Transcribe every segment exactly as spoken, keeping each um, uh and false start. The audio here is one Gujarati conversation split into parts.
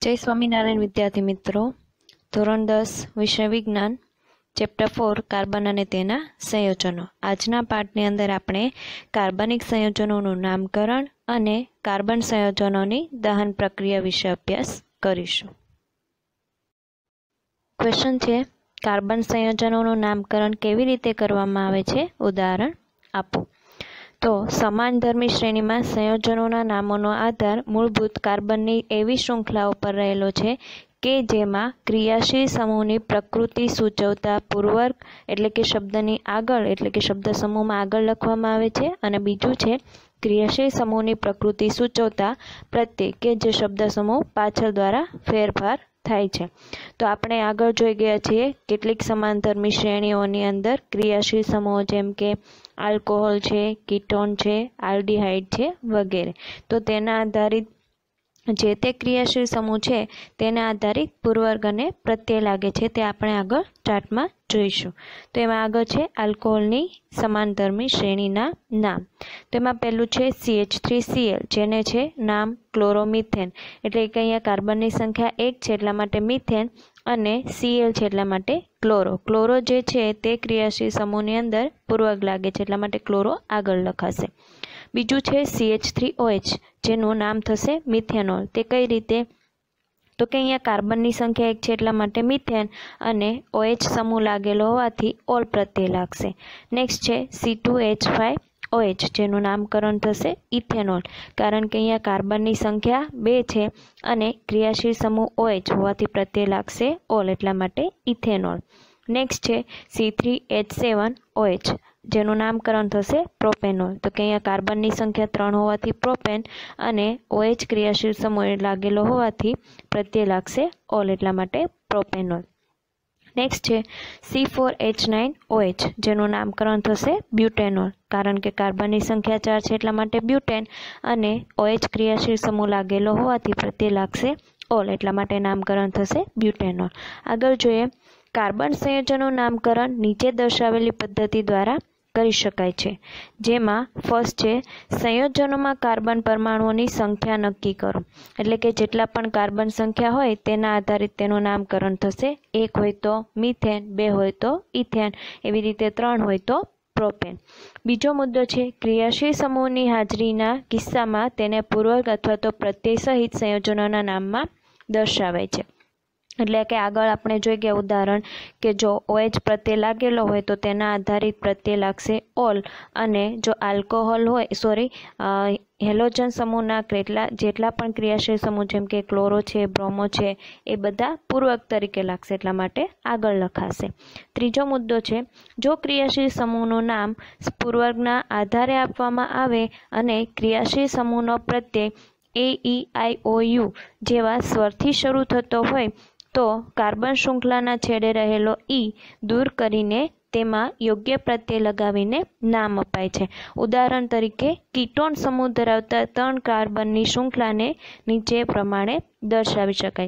जय स्वामीनारायण विद्यार्थी मित्रों, धोरण दस विषय विज्ञान चेप्टर फोर कार्बन अने तेना संयोजनों। आजना पाठनी अंदर आपणे कार्बनिक संयोजनों नामकरण अने कार्बन संयोजनों दहन प्रक्रिया विषय अभ्यास करीशुं। क्वेश्चन छे, कार्बन संयोजनों नामकरण केवी रीते करवामां आवे छे, उदाहरण आपो। तो समानधर्मी श्रेणी में संयोजनों नामों आधार मूलभूत कार्बननी एवी श्रृंखलाओं पर रहेलो छे के जेमां क्रियाशील समूहनी प्रकृति सूचवता पूर्वक एटले के शब्दनी आगळ एटले के शब्द समूह में आगळ लखवामां आवे छे अने बीजुं छे क्रियाशील समूहनी प्रकृति सूचवता प्रत्यय के जे शब्द समूह पाछळ द्वारा फेरफार थाय छे। तो आपणे आगळ जोई गया छीए केटलीक समानधर्मी श्रेणीओनी अंदर क्रियाशील समूह जेम के आल्कोहोल छे, कीटोन छे, आल्डिहाइड छे वगैरे। तो तेना आधारित जे ते क्रियाशील समूह छे तेना आधारित पूर्ववर्ग अने प्रत्यय लागे छे ते आपणे आगळ चार्ट में जोईशुं। तो एमां आगळ छे आल्कोहोलनी समानधर्मी श्रेणीना नाम। तो एमां पहेलुं छे C H three C L जेने छे नाम क्लोरोमीथेन एटले के अहींया कार्बननी संख्या एक छे એટલા માટે મીથેન અને Cl છે એટલા માટે ક્લોરો। ક્લોરો જે છે તે ક્રિયાશીલ સમૂહની અંદર પૂર્વક લાગે છે એટલા માટે ક્લોરો આગળ લખાશે। બીજું છે C H three O H જેનું નામ થશે મિથેનોલ। તે કઈ રીતે? તો કે અહીંયા કાર્બનની સંખ્યા એક છે એટલા માટે મિથેન અને OH સમૂહ लागेलो હોવાથી ઓલ પ્રત્યય લાગશે। નેક્સ્ટ છે C two H five O H जेनु नामकरण थशे इथेनॉल, कारण के अहींया कार्बननी संख्या बे छे अने क्रियाशील समूह ओ एच होवाथी प्रत्यय लागशे ओल एटला माटे इथेनॉल। नेक्स्ट छे C three H seven O H जेनु नामकरण थशे प्रोपेनॉल। तो के अहींया कार्बननी संख्या त्रण होवाथी प्रोपेन अने ओ एच क्रियाशील समूह लागेलो होवाथी प्रत्यय लागशे ओल एटला माटे प्रोपेनॉल। नेक्स्ट है C four H nine O H जेनु नामकरण थशे ब्यूटेनॉल, कारण के कार्बननी संख्या चार छे एटला माटे ब्यूटेन अने OH क्रियाशील समूह लागेलो होवाथी प्रत्यय लागशे ओल एटला माटे नामकरण थशे ब्यूटेनॉल। आगळ जोईए कार्बन संयोजनों नामकरण नीचे दर्शावेली पद्धति द्वारा करी शकाय छे। जेमां फर्स्ट छे संयोजनों में कार्बन परमाणुओनी संख्या नक्की करो, एटले के जेटला पण कार्बन संख्या होय तेना आधारित तेनुं नामकरण थशे। एक होय तो मीथेन, बे होय तो इथेन, एवी रीते त्रण होय तो प्रोपेन। बीजो मुद्दो छे क्रियाशील समूहनी हाजरीना किस्सामां तेने पूर्वक अथवा तो प्रत्यय सहित संयोजनोना नाममां दर्शावाय छे। એટલે કે આગળ આપણે જોઈ ગયા ઉદાહરણ કે જો OH પ્રત્યય લાગેલો હોય તો તેના આધારિત પ્રત્યય લાગશે ઓલ અને જો આલ્કોહોલ હોય સોરી હેલોજન સમૂહના કેટલા જેટલા પણ ક્રિયાશીલ સમૂહ જેમ કે ક્લોરો છે, બ્રોમો છે એ બધા પૂર્વક તરીકે લાગશે એટલા માટે આગળ લખાશે। ત્રીજો મુદ્દો છે જો ક્રિયાશીલ સમૂહનું નામ પૂર્વકના આધારે આપવામાં આવે અને ક્રિયાશીલ સમૂહનો પ્રત્યય એ ઈ આઈ ઓ યુ જેવા સ્વરથી શરૂ થતો હોય तो कार्बन श्रृंखलाना छेड़े रहेलो ई दूर करीने तेमां योग्य प्रत्यय लगावीने नाम अपाय छे। उदाहरण तरीके कीटोन समूह धरावता त्रण कार्बननी श्रृंखलाने नीचे प्रमाणे दर्शावी शकाय।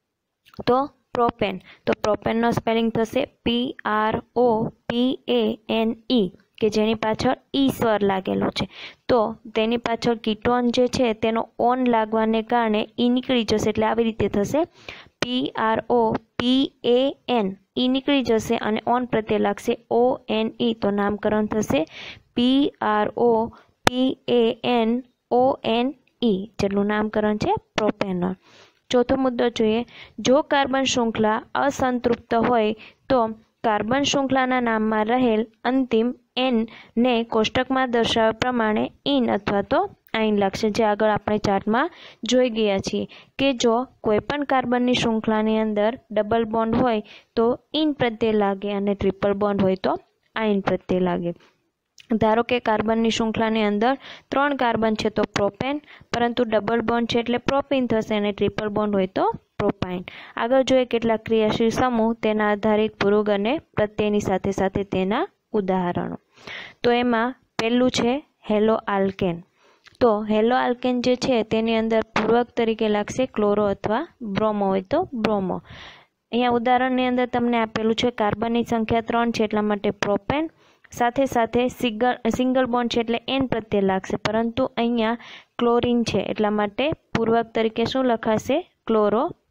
तो प्रोपेन, तो प्रोपेननो स्पेलिंग थशे P R O P A N E के जेनी पाछळ ई स्वर लागेलो छे। तो तेनी पाछळ कीटोन जे छे तेनो ओन लागवाने कारणे ई निकળી जशे એટલે આવી રીતે થશે P R O P A N E निकળી जशे अने ओन प्रत्यय लागशे ओ एन ई। तो नामकरण थशे P R O P A N O N E जेटલું नामकरण छे प्रोपेनॉल। चौथो मुद्दो जोईए जो कार्बन श्रृंखला असंतृप्त होय तो कार्बन श्रृंखलाना नाममां रहेल अंतिम एन ने कोष्टकमां दर्शाव्या प्रमाणे इन अथवा तो आइन लागशे। जे आगळ आपणे चार्टमां जोई गया छीए के जो कोईपण कार्बननी श्रृंखलानी अंदर डबल बॉन्ड होय तो इन प्रत्यय लागे अने ट्रिपल बॉन्ड होय तो आइन प्रत्यय लागे। धारो के कार्बननी श्रृंखलानी अंदर त्रण कार्बन छे तो प्रोपेन, परंतु डबल बॉन्ड छे एटले प्रोपीन थशे अने ट्रिपल बॉन्ड होय तो प्रोपाइन। आगळ जोईए केटलाक क्रियाशील समूह तेना आधारित पूर्वक अने प्रत्ययनी साथे साथे तेना उदाहरणो। तो एमां पहेલું छे हेलो आल्केन। तो हेलो आल्केन जे छे तेनी अंदर पूर्वक तरीके लागशे क्लोरो अथवा ब्रोमो होय तो ब्रोमो। अहींया उदाहरणनी अंदर तमने आपेલું छे कार्बननी संख्या त्रण छे એટલા માટે प्रोपेन, साथे साथे सिंगल सिंगल बॉन्ड छे એટલે एन प्रत्यय लागशे, परंतु अहींया क्लोरीन छे એટલા માટે पूर्वक तरीके शुं लखाशे क्लोरो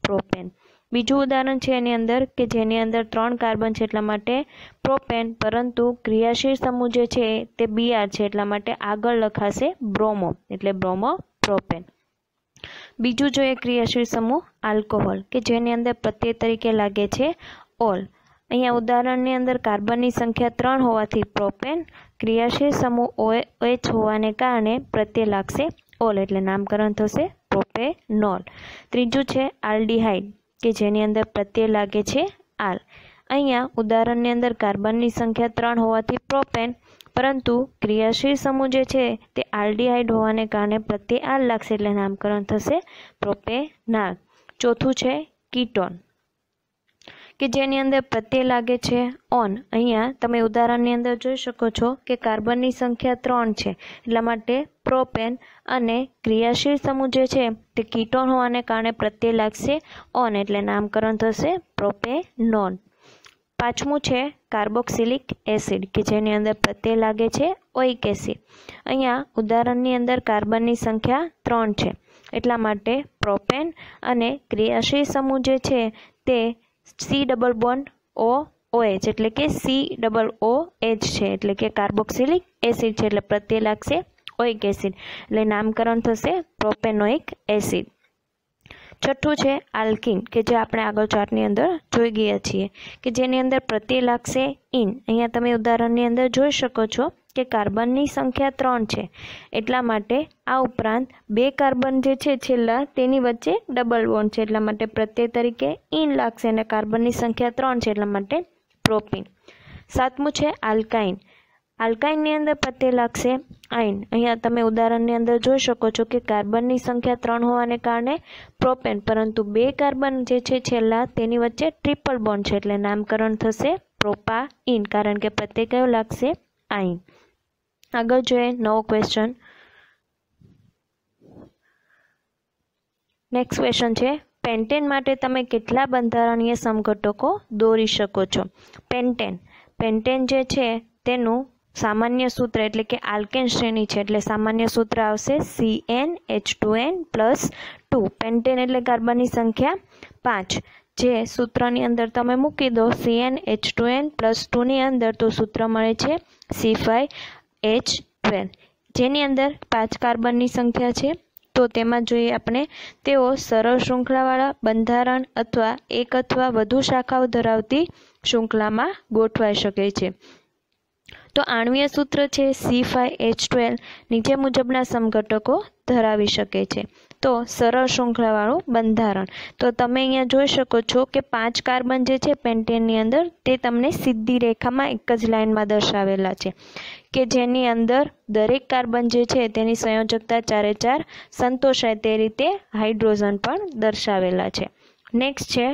પ્રોપેન। બીજું ઉદાહરણ છે એની અંદર કે જેની અંદર ત્રણ કાર્બન છે એટલા માટે પ્રોપેન, પરંતુ ક્રિયાશીલ સમૂહ જે છે તે બીઆર છે એટલા માટે આગળ લખાશે બ્રોમો એટલે બ્રોમો પ્રોપેન। બીજું જોઈએ ક્રિયાશીલ સમૂહ આલ્કોહોલ કે જેની અંદર પ્રત્યય તરીકે લાગે છે ઓલ। અહીંયા ઉદાહરણની અંદર કાર્બનની સંખ્યા ત્રણ હોવાથી પ્રોપેન, ક્રિયાશીલ સમૂહ ઓએચ હોવાને કારણે પ્રત્યય લાગશે ઓલ એટલે નામકરણ થશે પ્રોપેનોલ। ત્રીજું છે આલ્ડીહાઇડ કે જેની અંદર પ્રત્યય લાગે છે આલ। અહીંયા ઉદાહરણની અંદર કાર્બનની સંખ્યા ત્રણ હોવાથી પ્રોપેન, પરંતુ ક્રિયાશીલ સમૂહ જે છે તે આલ્ડીહાઇડ હોવાને કારણે પ્રત્યય આલ લાગશે એટલે નામકરણ થશે પ્રોપેનાલ। ચોથું છે કીટોન કે જેની અંદર પ્રત્યય લાગે છે ઓન। અહીંયા તમે ઉદાહરણની અંદર જોઈ શકો છો કે કાર્બનની સંખ્યા ત્રણ છે એટલા માટે પ્રોપેન અને ક્રિયાશીલ સમૂહ જે છે તે કીટોન હોવાને કારણે પ્રત્યય લાગશે ઓન એટલે નામકરણ થશે પ્રોપેનોન। પાંચમું છે કાર્બોક્સિલિક એસિડ કે જેની અંદર પ્રત્યય લાગે છે ઓઇક એસિડ। અહીંયા ઉદાહરણની અંદર કાર્બનની સંખ્યા ત્રણ છે એટલા માટે પ્રોપેન અને ક્રિયાશીલ સમૂહ જે છે તે C double bond O OH એટલે કે સી ડબલ ઓ એચ છે એટલે કે કાર્બોક્સિલિક એસિડ છે એટલે પ્રત્યય લાગશે ઓઇક એસિડ એટલે નામકરણ થશે પ્રોપેનોઇક એસિડ। છઠ્ઠું છે આલ્કીન કે જે આપણે આગળ ચાર્ટની અંદર જોઈ ગયા છીએ કે જેની અંદર પ્રત્યય લાગશે ઇન। અહીંયા તમે ઉદાહરણની અંદર જોઈ શકો છો કે કાર્બનની સંખ્યા ત્રણ છે એટલા માટે આ ઉપરાંત બે કાર્બન જે છે છેલ્લા તેની વચ્ચે ડબલ બોન્ડ છે એટલા માટે પ્રત્યય તરીકે ઇન લાગશે અને કાર્બનની સંખ્યા ત્રણ છે એટલા માટે પ્રોપીન। સાતમું છે આલ્કાઇન। આલ્કાઇનની અંદર પ્રત્યય લાગશે આઇન। અહીંયા તમે ઉદાહરણની અંદર જોઈ શકો છો કે કાર્બનની સંખ્યા ત્રણ હોવાને કારણે પ્રોપેન, પરંતુ બે કાર્બન જે છે છેલ્લા તેની વચ્ચે ટ્રિપલ બોન્ડ છે એટલે નામકરણ થશે પ્રોપાઇન કારણ કે પ્રત્યય કયો લાગશે આઇન। આગળ જોઈએ નવો ક્વેશ્ચન। નેક્સ્ટ ક્વેશ્ચન છે પેન્ટેન માટે તમે કેટલા બંધારણીય સમઘટકો દોરી શકો છો? પેન્ટેન પેન્ટેન જે છે તેનું સામાન્ય સૂત્ર એટલે કે આલ્કેન શ્રેણી છે એટલે સામાન્ય સૂત્ર આવશે C N H two N plus two. Pentane એટલે કાર્બનની સંખ્યા પાંચ, જે સૂત્રની અંદર તમે મૂકી દો C N H two N plus ટુની અંદર તો સૂત્ર મળે છે સી ફાઇવ એચ ટ્વેલ્વ, જેની અંદર પાંચ કાર્બનની સંખ્યા છે। તો તેમાં જોઈએ આપણે તેઓ સરળ શૃંખલાવાળા બંધારણ અથવા એક અથવા વધુ શાખાઓ ધરાવતી શૃંખલામાં ગોઠવાઈ શકે છે। તો આણ્વીય સૂત્ર છે સી ફાઇવ એચ ટ્વેલ્વ નીચે મુજબના સમઘટકો ધરાવી શકે છે। તો સરળ શૃંખલાવાળું બંધારણ તો તમે અહીંયા જોઈ શકો છો કે પાંચ કાર્બન જે છે પેન્ટેનની અંદર તે તમને સીધી રેખામાં એક જ લાઇનમાં દર્શાવેલા છે કે જેની અંદર દરેક કાર્બન જે છે તેની સંયોજકતા ચારે ચાર સંતોષાય તે રીતે હાઇડ્રોજન પણ દર્શાવેલા છે। નેક્સ્ટ છે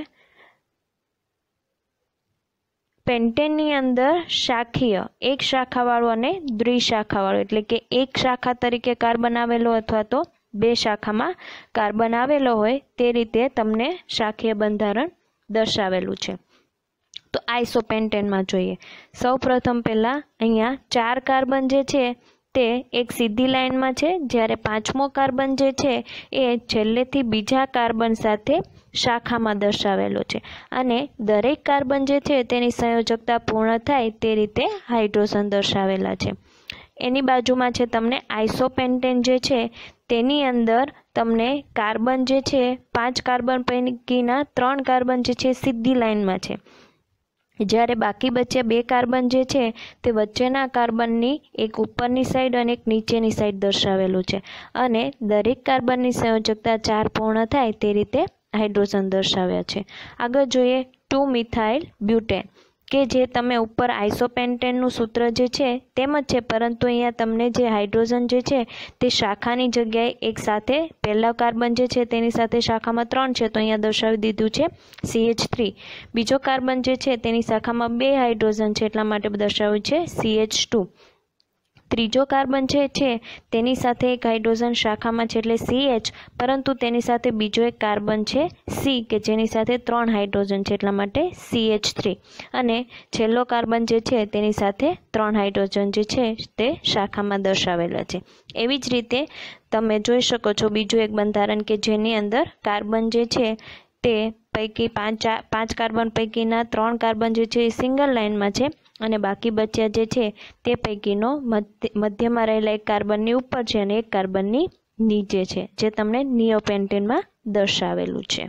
પેન્ટેનની અંદર શાખીય એક શાખાવાળું અને દ્વિશાખાવાળું એટલે કે એક શાખા તરીકે કાર્બન આવેલો અથવા તો બે શાખામાં કાર્બન આવેલો હોય તે રીતે તમને શાખીય બંધારણ દર્શાવેલું છે। તો આઇસોપેન્ટેનમાં જોઈએ સૌ પ્રથમ પહેલાં અહીંયા ચાર કાર્બન જે છે તે એક સીધી લાઇનમાં છે, જ્યારે પાંચમો કાર્બન જે છે એ છેલ્લેથી બીજા કાર્બન સાથે શાખામાં દર્શાવેલો છે અને દરેક કાર્બન જે છે તેની સંયોજકતા પૂર્ણ થાય તે રીતે હાઇડ્રોજન દર્શાવેલા છે। એની બાજુમાં છે તમને આઇસોપેન્ટેન જે છે તેની અંદર તમને કાર્બન જે છે પાંચ કાર્બન પૈકીના ત્રણ કાર્બન જે છે સીધી લાઇનમાં છે, જ્યારે બાકી બચ્યા બે કાર્બન જે છે તે વચ્ચેના કાર્બનની એક ઉપરની સાઈડ અને એક નીચેની સાઈડ દર્શાવેલું છે અને દરેક કાર્બનની સંયોજકતા ચાર પૂર્ણ થાય તે રીતે હાઇડ્રોજન દર્શાવ્યા છે। આગળ જોઈએ ટુ મિથાઇલ બ્યુટેન કે જે તમે ઉપર આઇસોપેન્ટેનનું સૂત્ર જે છે તેમ જ છે, પરંતુ અહીંયા તમને જે હાઇડ્રોજન જે છે તે શાખાની જગ્યાએ એક સાથે પહેલા કાર્બન જે છે તેની સાથે શાખામાં ત્રણ છે તો અહીંયા દર્શાવી દીધું છે સી એચ થ્રી। બીજો કાર્બન જે છે તેની શાખામાં બે હાઇડ્રોજન છે એટલા માટે દર્શાવ્યું છે સી એચ ટુ। ત્રીજો કાર્બન જે છે તેની સાથે એક હાઇડ્રોજન શાખામાં છે એટલે સી એચ, પરંતુ તેની સાથે બીજો એક કાર્બન છે સી કે જેની સાથે ત્રણ હાઇડ્રોજન છે એટલા માટે સી એચ થ્રી અને છેલ્લો કાર્બન જે છે તેની સાથે ત્રણ હાઇડ્રોજન જે છે તે શાખામાં દર્શાવેલા છે। એવી જ રીતે તમે જોઈ શકો છો બીજું એક બંધારણ કે જેની અંદર કાર્બન જે છે તે પૈકી પાંચ પાંચ કાર્બન પૈકીના ત્રણ કાર્બન જે છે એ સિંગલ લાઇનમાં છે અને બાકી બચ્યા જે છે તે પૈકીનો મધ્યમાં રહેલા એક કાર્બનની ઉપર છે અને એક કાર્બનની નીચે છે, જે તમને નિયોપેન્ટેનમાં દર્શાવેલું છે.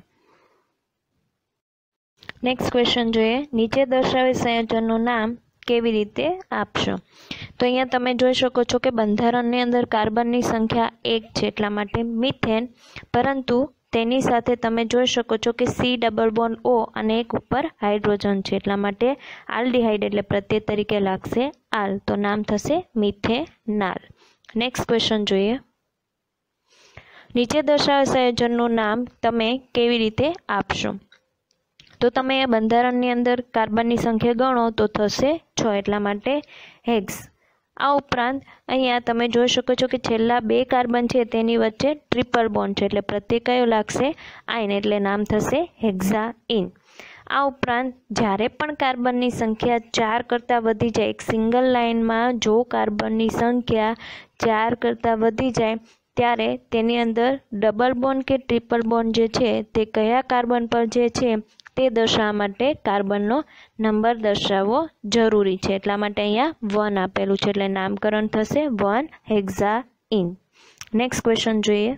નેક્સ્ટ ક્વેશ્ચન જોઈએ. નીચે દર્શાવેલ સંયોજનનું નામ કેવી રીતે આપશો? તો અહીંયા તમે જોઈ શકો છો કે બંધારણની અંદર કાર્બનની સંખ્યા એક છે એટલા માટે મિથેન, પરંતુ તેની સાથે તમે જોઈ શકો છો કે સી ડબલ બોન્ડ ઓ અને એક ઉપર હાઇડ્રોજન છે એટલા માટે આલ્ડિહાઇડ એટલે પ્રત્યય તરીકે લાગશે આલ, તો નામ થશે મિથેનાલ. નેક્સ્ટ ક્વેશ્ચન જોઈએ. નીચે દર્શાવેલ સંયોજનનું નામ તમે કેવી રીતે આપશો? તો તમે બંધારણની અંદર કાર્બનની સંખ્યા ગણો તો થશે છ એટલા માટે હેક્સ. આ ઉપરાંત અહીંયા તમે જોઈ શકો છો કે છેલ્લા બે કાર્બન છે તેની વચ્ચે ટ્રિપલ બોન્ડ છે એટલે પ્રત્યય કયો લાગશે? આયન, એટલે નામ થશે હેક્ઝાઇન. આ ઉપરાંત જ્યારે પણ કાર્બનની સંખ્યા ચાર કરતાં વધી જાય, એક સિંગલ લાઇનમાં જો કાર્બનની સંખ્યા ચાર કરતાં વધી જાય ત્યારે તેની અંદર ડબલ બોન્ડ કે ટ્રિપલ બોન્ડ જે છે તે કયા કાર્બન પર જે છે તે દર્શાવવા માટે કાર્બનનો નંબર દર્શાવવો જરૂરી છે, એટલા માટે અહીંયા વન આપેલું છે એટલે નામકરણ થશે વન હેક્ઝાઇન. નેક્સ્ટ ક્વેશ્ચન જોઈએ.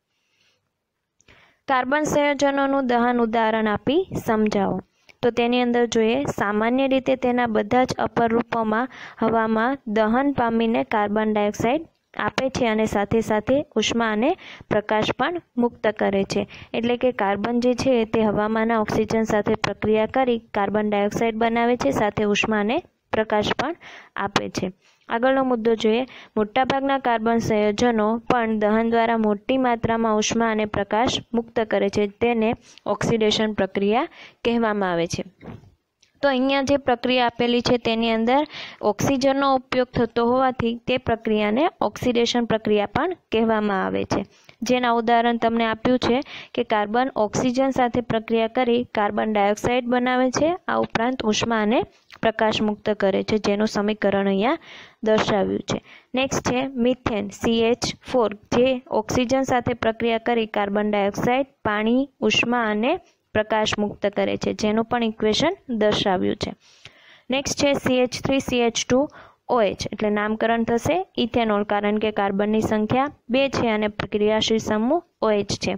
કાર્બન સંયોજનોનું દહન ઉદાહરણ આપી સમજાવો. તો તેની અંદર જોઈએ, સામાન્ય રીતે તેના બધા જ અપર રૂપોમાં હવામાં દહન પામીને કાર્બન ડાયોક્સાઇડ આપે છે અને સાથે સાથે ઉષ્મા અને પ્રકાશ પણ મુક્ત કરે છે. એટલે કે કાર્બન જે છે તે હવામાંના ઓક્સિજન સાથે પ્રક્રિયા કરી કાર્બન ડાયોક્સાઇડ બનાવે છે, સાથે ઉષ્મા અને પ્રકાશ પણ આપે છે. આગળનો મુદ્દો જોઈએ. મોટાભાગના કાર્બન સંયોજનો પણ દહન દ્વારા મોટી માત્રામાં ઉષ્મા અને પ્રકાશ મુક્ત કરે છે, તેને ઓક્સિડેશન પ્રક્રિયા કહેવામાં આવે છે. તો અહીંયા જે પ્રક્રિયા આપેલી છે તેની અંદર ઓક્સિજનનો ઉપયોગ થતો હોવાથી તે પ્રક્રિયાને ઓક્સિડેશન પ્રક્રિયા પણ કહેવામાં આવે છે. જેના ઉદાહરણ તમને આપ્યું છે કે કાર્બન ઓક્સિજન સાથે પ્રક્રિયા કરી કાર્બન ડાયોક્સાઇડ બનાવે છે, આ ઉપરાંત ઉષ્મા અને પ્રકાશ મુક્ત કરે છે, જેનું સમીકરણ અહીંયા દર્શાવ્યું છે. નેક્સ્ટ છે મિથેન સી એચ ફોર, જે ઓક્સિજન સાથે પ્રક્રિયા કરી કાર્બન ડાયોક્સાઇડ, પાણી, ઉષ્મા અને પ્રકાશ મુક્ત કરે છે, જેનું પણ ઇક્વેશન દર્શાવ્યું છે. નેક્સ્ટ છે C H three C H two O H, એટલે નામકરણ થશે ઇથેનોલ, કારણ કે કાર્બનની સંખ્યા બે છે અને ક્રિયાશીલ સમૂહ ઓ એચ છે,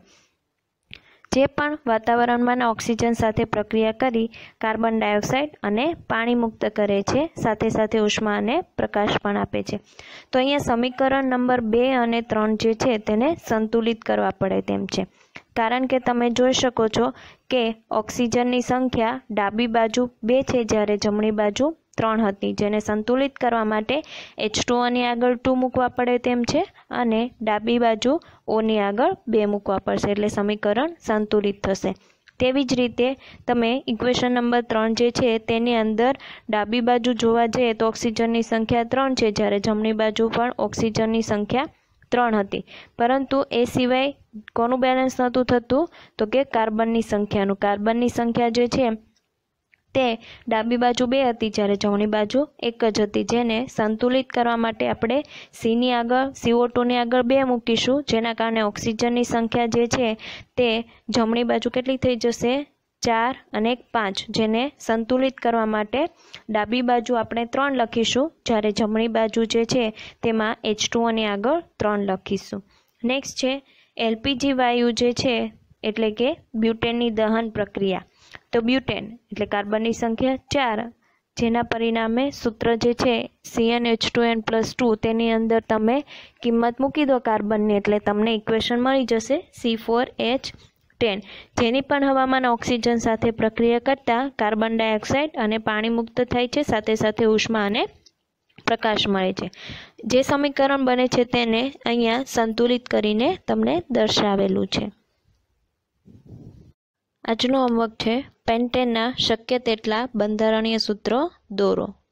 જે પણ વાતાવરણમાં ઓક્સિજન સાથે પ્રક્રિયા કરી કાર્બન ડાયોક્સાઇડ અને પાણી મુક્ત કરે છે, સાથે સાથે ઉષ્મા અને પ્રકાશ પણ આપે છે. તો અહીંયા સમીકરણ નંબર બે અને ત્રણ જે છે તેને સંતુલિત કરવા પડે તેમ છે, કારણ કે તમે જોઈ શકો છો કે ઓક્સિજનની સંખ્યા ડાબી બાજુ બે છે જ્યારે જમણી બાજુ ત્રણ હતી, જેને સંતુલિત કરવા માટે એચ ટુ ઓ ની આગળ ટુ મૂકવા પડે તેમ છે અને ડાબી બાજુ ઓની આગળ બે મૂકવા પડશે, એટલે સમીકરણ સંતુલિત થશે. તેવી જ રીતે તમે ઇક્વેશન નંબર ત્રણ જે છે તેની અંદર ડાબી બાજુ જોવા જઈએ તો ઓક્સિજનની સંખ્યા ત્રણ છે, જ્યારે જમણી બાજુ પણ ઓક્સિજનની સંખ્યા ત્રણ હતી, પરંતુ એ સિવાય કોનું બેલેન્સ નહોતું થતું? તો કે કાર્બનની સંખ્યાનું. કાર્બનની સંખ્યા જે છે તે ડાબી બાજુ બે હતી જ્યારે જમણી બાજુ એક જ હતી, જેને સંતુલિત કરવા માટે આપણે સીની આગળ સી ઓ ટુ ની આગળ બે મૂકીશું, જેના કારણે ઓક્સિજનની સંખ્યા જે છે તે જમણી બાજુ કેટલી થઈ જશે? ચાર અને એક પાંચ, જેને સંતુલિત કરવા માટે ડાબી બાજુ આપણે ત્રણ લખીશું, જ્યારે જમણી બાજુ જે છે તેમાં એચ ટુ ઓ ની આગળ ત્રણ લખીશું. નેક્સ્ટ છે એલપીજી વાયુ જે છે એટલે કે બ્યુટેનની દહન પ્રક્રિયા. તો બ્યુટેન એટલે કાર્બનની સંખ્યા ચાર, જેના પરિણામે સૂત્ર જે છે C N H two N plus two, તેની અંદર તમે કિંમત મૂકી દો કાર્બનની, એટલે તમને ઇક્વેશન મળી જશે સી ફોર એચ ટેન, જેની પણ હવામાન ઓક્સિજન સાથે પ્રક્રિયા કરતાં કાર્બન ડાયોક્સાઇડ અને પાણી મુક્ત થાય છે, સાથે સાથે ઉષ્મા અને પ્રકાશ મળે છે. જે સમીકરણ બને છે તેને અહીંયા સંતુલિત કરીને તમને દર્શાવેલું છે. આજનો હોમવર્ક છે પેન્ટેનના શક્ય તેટલા બંધારણીય સૂત્રો દોરો.